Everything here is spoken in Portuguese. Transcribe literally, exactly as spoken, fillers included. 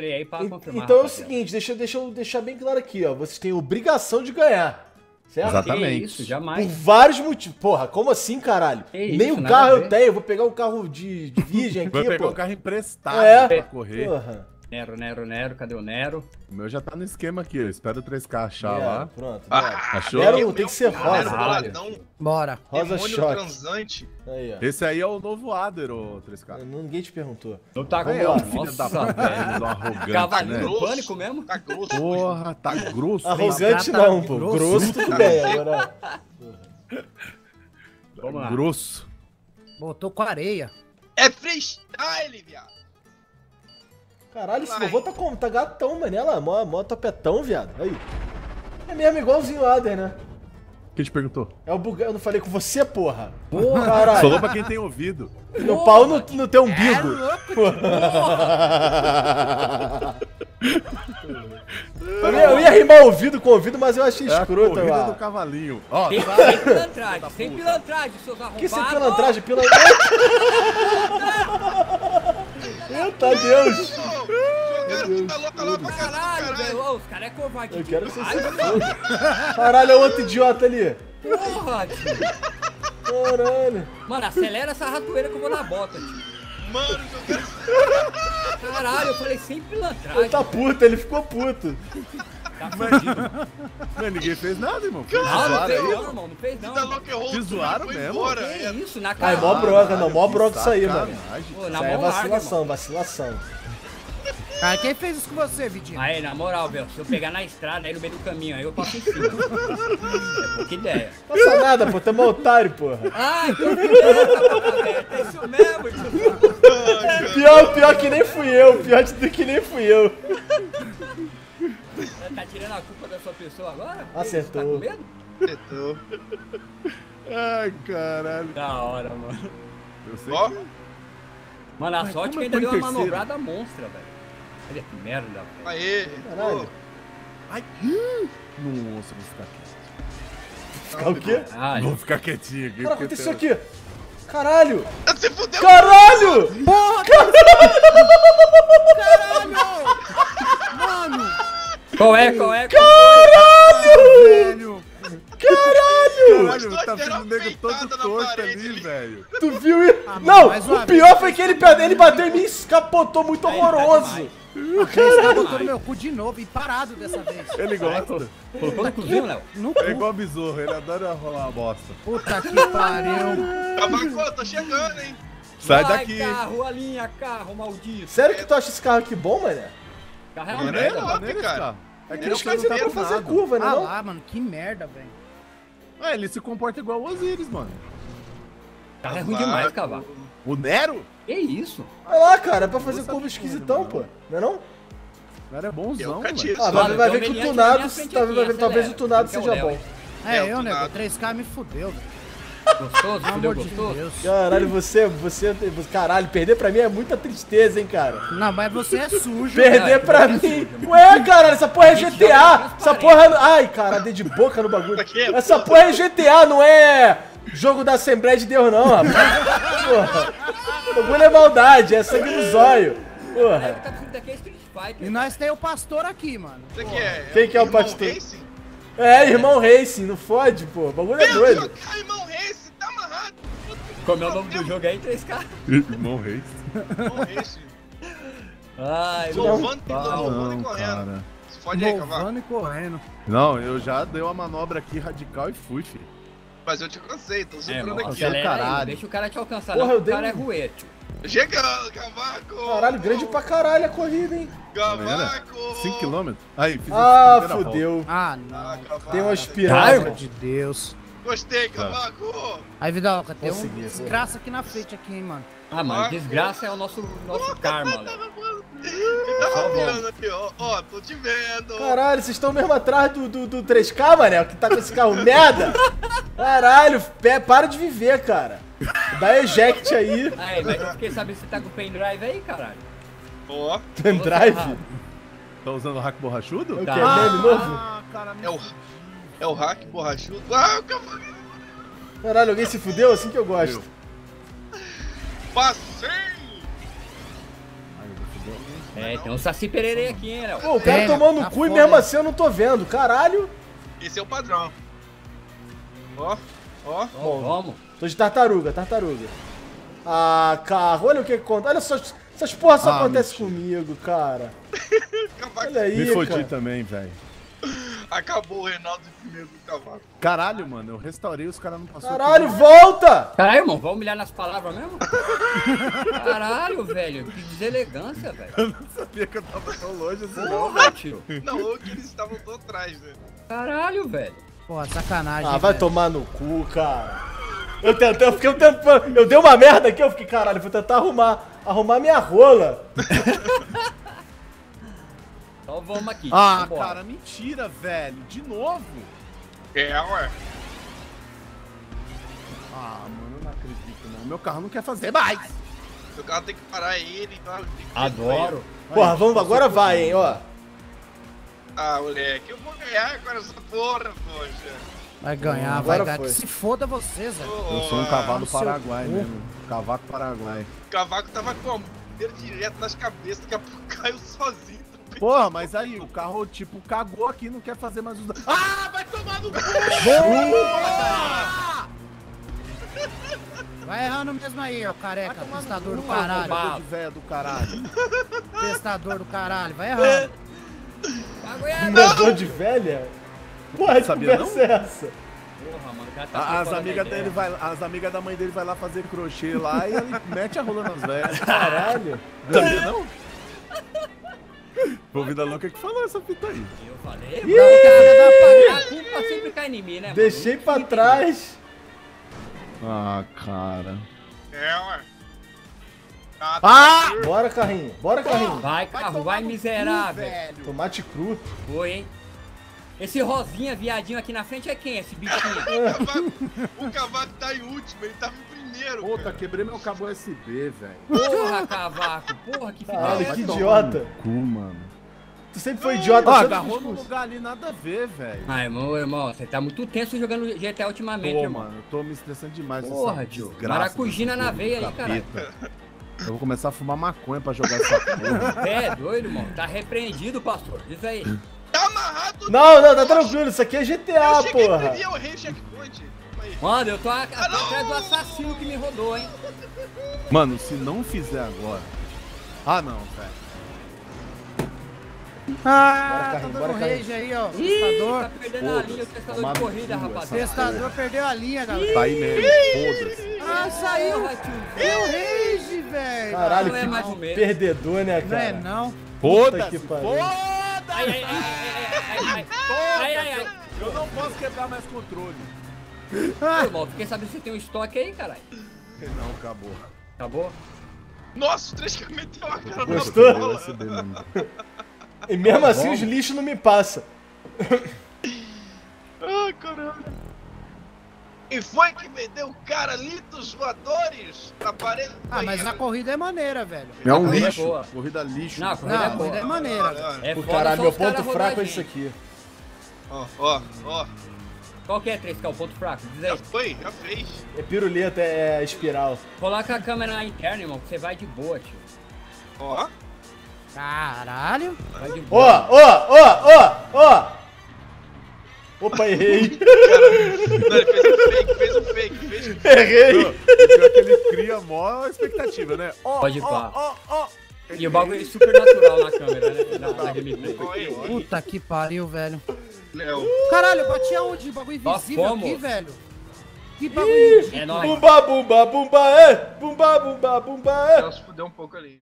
freio aí pra E- confirmar. Então é o rapaziada. seguinte, deixa, deixa eu deixar bem claro aqui, ó. Vocês têm obrigação de ganhar. Certo? Exatamente. Que isso, Por jamais. vários motivos. Porra, como assim, caralho? Que Nem isso, o nada carro a eu ver. tenho, eu vou pegar um carro de, de virgem aqui, Vai pegar pô. um carro emprestado É. pra correr. Porra. Nero, Nero, Nero, cadê o Nero? O meu já tá no esquema aqui, eu espero o três K achar É, lá. Pronto. Ah, Nero. Achou? Nero tem que ser Nero rosa. boladão, Bora. Rosa demônio choque. transante. Aí, ó. Esse aí é o novo Ader, ô três K. Ninguém te perguntou. Não tá com É, ó, Nossa, filho da puta, velho, arrogante, Cavalo né? no pânico mesmo? Tá grosso. Porra, tá grosso. hein? Arrogante Tá não, pô. grosso. Grosso tudo bem, agora. Vamos lá. Grosso. Botou com areia. É freestyle, viado. Caralho, esse Vai. vovô tá como? Tá gatão, mano. Ela, mó, mó topetão, viado. Aí. É mesmo igualzinho o Ader, né? Quem te perguntou? É o bugão. Eu não falei com você, porra. Porra, caralho. Falou pra quem tem ouvido. No pau no, no teu umbigo. Eu ia, eu ia rimar ouvido com ouvido, mas eu achei É a escroto, corrida lá. do cavalinho. Ó, Sem, tá- sem pilantragem, sem pilantragem, seus arrombados. Que sem pilantragem, pilantragem. Eita Deus! Jogando puta louca lá pra casa do Caralho, velho, caralho. ó, os caras é covarde. Eu quero que você Ai, se foda. Caralho, é outro idiota ali. porra, tio. Caralho. Mano, acelera essa ratoeira que eu vou na bota, tio. Mano, jogando. Caralho, eu falei sem Ele pilantragem. tá puto, ele ficou puto. Tá fudido. Não, ninguém fez nada, irmão. Fez Não, não zoaram fez aí. não, irmão, não fez não. Tá louco, errou. Te zoaram foi mesmo? embora. Que É, isso, na Ai, cara. mó broca, não, mó Que broca isso aí, mano. sacanagem. Pô, na Isso aí é mão larga, vacilação, irmão. vacilação. Cara, quem fez isso com você, Vidinho? Aí, na moral, velho, se eu pegar na estrada, aí no meio do caminho, aí eu passo em cima. É pouca ideia. Passa nada, pô, tamo otário, porra. Ah, então é isso mesmo, tio. Pior, pior que nem fui eu, pior de tudo que nem fui eu. Tá tirando a culpa da sua pessoa agora? Acertou. Tá com medo? acertou. Ai, caralho. Da hora, mano. Eu sei Ó, que... Mano, a Mas sorte como que ainda foi deu em uma terceiro? manobrada monstra, velho. Olha que merda, velho. aê. Caralho. Ai, nossa, vou ficar quieto. Ficar o quê? Ah, Vou ficar quietinho aqui. Cara, porque aconteceu tem- aqui. Caralho! Ah, você fudeu. Caralho! Mano! qual é, qual é? Velho! Caralho! Caralho, tá Deram vendo o nego todo peitada na torto parede ali, ali. velho. Tu viu isso? Ah, mano, Não, mais o uma pior vez. foi que ele, ele bateu em mim e escapotou muito Aí, tá horroroso. demais. O cara botou no meu cu de novo e parado dessa vez. Ele gosta. Colocou no cozinho, Léo? No É cu. igual besouro, ele adora rolar a bosta. Puta que pariu. Cavaco, tô chegando, hein. Sai Vai, daqui. carro, a linha, carro, maldito. Sério que tu acha esse carro aqui bom, mané? Carro é uma Maneiro, merda, ó. mano. Maneiro esse cara. carro. É que Ele esse Mas cara ele não é tá pra fazer nada. curva, né Ah não? lá, mano, que merda, velho. É, ele se comporta igual o Osiris, mano. Carro é ruim demais, cavalo. O Nero? Que isso? Olha lá, cara, é pra fazer Nossa, curva que esquisitão, curva, pô. Não é não? O Nero é Eu bonzão, nunca mano. tive. Ah, vai, Mano, vai tem ver um que o menininho tunado, aqui na frente tá- aqui, vai ver- talvez o acelera. tunado Esse é o seja Léo, bom. hein? É, É, eu, o nego, nada. três K me fudeu, velho. Gostoso, Pelo fudeu amor de gostoso? Deus. Caralho, você, você, caralho, perder pra mim é muita tristeza, hein, cara. Não, mas você é sujo. Não, é Perder que pra você é mim. sujo, Ué, caralho, essa porra é G T A. joga Essa porra. Ai, cara, dei de boca no bagulho. Aqui é Essa porra é G T A, não é jogo da Assembleia de Deus, não, rapaz. Porra. O bagulho é maldade, é sangue no zóio. Porra. Tá precisando daqui é Street Fighter. E nós tem o pastor aqui, mano. Isso aqui é. Quem que é o Irmão pastor? Racing? É, irmão Racing, não fode, pô. O bagulho é Meu doido. Deus, ah, irmão Racing, tá amarrado. Como é o nome do jogo aí? três K. Irmão Reis. Irmão Racing. Ai, Não, Louvando, não, louvando e Não, correndo. cara. Se fode aí, cavalo. Louvando e correndo. Não, eu já dei uma manobra aqui radical e fui, filho. Mas eu te cansei, tô É, soprando mano, aqui. acelera aí, caralho. não deixa o cara te alcançar, Porra, não, eu o dei cara um- é ruete. Chegando, cavaco. Caralho, grande pra caralho a corrida, hein. Cavaco. cinco quilômetros? Aí, fiz Ah, a primeira fudeu. Ah, Ah, não. cavaco. Tem uma Pelo espiral. amor de Deus. Gostei, cavaco. Aí, Vidalca, tem Consegui, um pô. desgraça aqui na frente aqui, hein, mano. Ah, mano, desgraça é o nosso, nosso karma, Léo. Ele tá Só rapeando aqui, ó. Ó, tô te vendo. Caralho, vocês estão mesmo atrás do, do, do três K, mané? Que tá com esse carro merda? Caralho, pé, para de viver, cara. Dá eject aí. Aí, mas eu fiquei sabendo se você tá com o pendrive aí, caralho. Ó, Pendrive? Tá usando o hack borrachudo? É o Tá. que? Meme novo? Ah, cara, é o, é o hack borrachudo. Ah, o cavaco. Caralho, alguém se fudeu? Assim que eu gosto. Passei. Ai, eu vou fuder alguém. É, tem um Saci Pererê aqui, hein, Léo? Pô, o cara Tem, tomando tá o cu e foda, mesmo hein? assim eu não tô vendo. Caralho. Esse é o padrão. Ó, ó. Vamos, vamos. Tô de tartaruga, tartaruga. Ah, carro, olha o que conta. Olha só, essas porra só Ah, acontecem mentira. comigo, cara. Cavaco. Olha aí, Me fodi cara. também, velho. Acabou o Reinaldo em primeiro do cavaco. Caralho, mano, eu restaurei, os caras não passaram. Caralho, volta! Caralho, irmão, vai humilhar nas palavras mesmo? Caralho, velho, que deselegância, velho. Eu não sabia que eu tava tão longe assim, não. Porra, tio. Não, ou que eles estavam tão atrás, né? Caralho, velho. Porra, sacanagem. Ah, vai velho. tomar no cu, cara. Eu tentei, eu fiquei tentando. Eu dei uma merda aqui, eu fiquei, caralho, vou tentar arrumar. Arrumar minha rola. Então vamos aqui. Ah, vambora. cara, mentira, velho. De novo? É, ué. Ah, mano, eu não acredito, não. Meu carro não quer fazer mais. O carro tem que parar ele, tá? Tem que- Adoro. Porra, vamos, agora vai, hein, ó. Ah, moleque, eu vou ganhar agora essa porra, poxa. Vai ganhar, Agora vai ganhar. foi. Que se foda vocês, velho. Ô, Eu sou um ah, cavalo no seu paraguai cu. mesmo. Cavaco paraguai. O cavaco tava como? Dedo direto nas cabeças, daqui a pouco caiu sozinho. Porra, mas aí, o carro, tipo, cagou aqui, não quer fazer mais os... Ah, vai tomar no cu! Vai errando mesmo aí, ó, careca. Testador do caralho. Caralho. De véia do caralho. Testador do caralho. Vai errando. Comedor de velha? Porra, que Sabia conversa é essa? Porra, mano, o cara tá A- As fora da amigas ideia. dele vai, as amigas da mãe dele vai lá fazer crochê lá e ele mete a rola nas velhas. Caralho. Sabia não? Foi o Vida Louca que falou essa fita aí. Eu falei, mano, a culpa sempre cai em mim, né, mano? Deixei pra trás. Ah, cara. É, ué. Ah, Ah! Bora, carrinho. Bora, carrinho. Vai, carro, vai, miserável. Velho. Tomate cru. Foi, hein? Esse rosinha viadinho aqui na frente é quem, esse bichinho? o, cavaco, o cavaco tá em último, ele tava em primeiro. Puta, cara. quebrei meu cabo U S B, velho. Porra, cavaco, porra, que Caralho, fita é que essa? idiota. Cu, mano. Tu sempre foi idiota. Ó, sempre agarrou no discurso. lugar ali, nada a ver, velho. Ah, irmão, irmão, você tá muito tenso jogando G T A ultimamente, Tô, irmão. mano, eu tô me estressando demais. com Porra, essa tio. desgraça Maracujina desse na jogo veia do aí, caralho. capeta. Eu vou começar a fumar maconha pra jogar essa porra. É doido, irmão. Tá repreendido, pastor. Diz aí. Tá amarrado. Não, não, tá tranquilo. Isso aqui é G T Eu A, cheguei porra. primeiro, eu errei o checkpoint. Calma aí. Mano, eu tô a- Ah, não! atrás do assassino que me rodou, hein? Mano, se não fizer agora... Ah, não, velho. Ah, tá carrinho, dando bora, carrinho. rage aí, ó. Ih, Testador. tá perdendo a linha, o testador Tomar de no corrida, cu, rapaziada. Testador perdeu a linha, galera. Tá aí mesmo, foda-se. Ah, saiu. Porra, tio. Deu rage, velho. Caralho, Não é mais o que mesmo. perdedor, né, Não é cara? não. Foda-se, que pariu. foda-se! Ai, ai, ai, ai, ai, ai, ai, ai, ai. Eu não posso quebrar mais controle. Ô, irmão, fiquei sabendo se você tem um estoque aí, caralho. Não, acabou. Acabou? Nossa, o três K meteu a cara na Gostou? bola. U S B mesmo. E mesmo assim os lixos não me passam. Ai, caralho. E foi que me deu cara ali dos voadores na parede? Ah, mas a corrida é maneira, velho. É um corrida é lixo. boa. Corrida lixo. Não, a corrida Não, é a corrida é boa. maneira, velho. É Pô, foda caralho, só meu os caras ponto rodar fraco é a isso gente. aqui. Ó, ó, ó. Qual que é, três K, o ponto fraco? Diz Já aí. foi, já fez. É piruleta, é espiral. Coloca a câmera na interna, irmão, que você vai de boa, tio. Ó. Caralho. Vai de Ó, boa. ó, ó, ó, ó. Opa, errei. Não, ele fez um fake, fez um fake, fez um fake. Errei. O pior é que ele cria a maior expectativa, né? Ó, Pode ó, pá. ó, ó. E o bagulho é super natural na câmera, né? Na, na gameplay. Ó, aí. Puta que pariu, velho. Léo. Caralho, eu bati aonde? Bagulho Nós invisível fomos. aqui, velho. Que bagulho. É nóis. Bumba, bumba, bumba, é. Bumba, bumba, bumba, é. Léo se fudeu um pouco ali.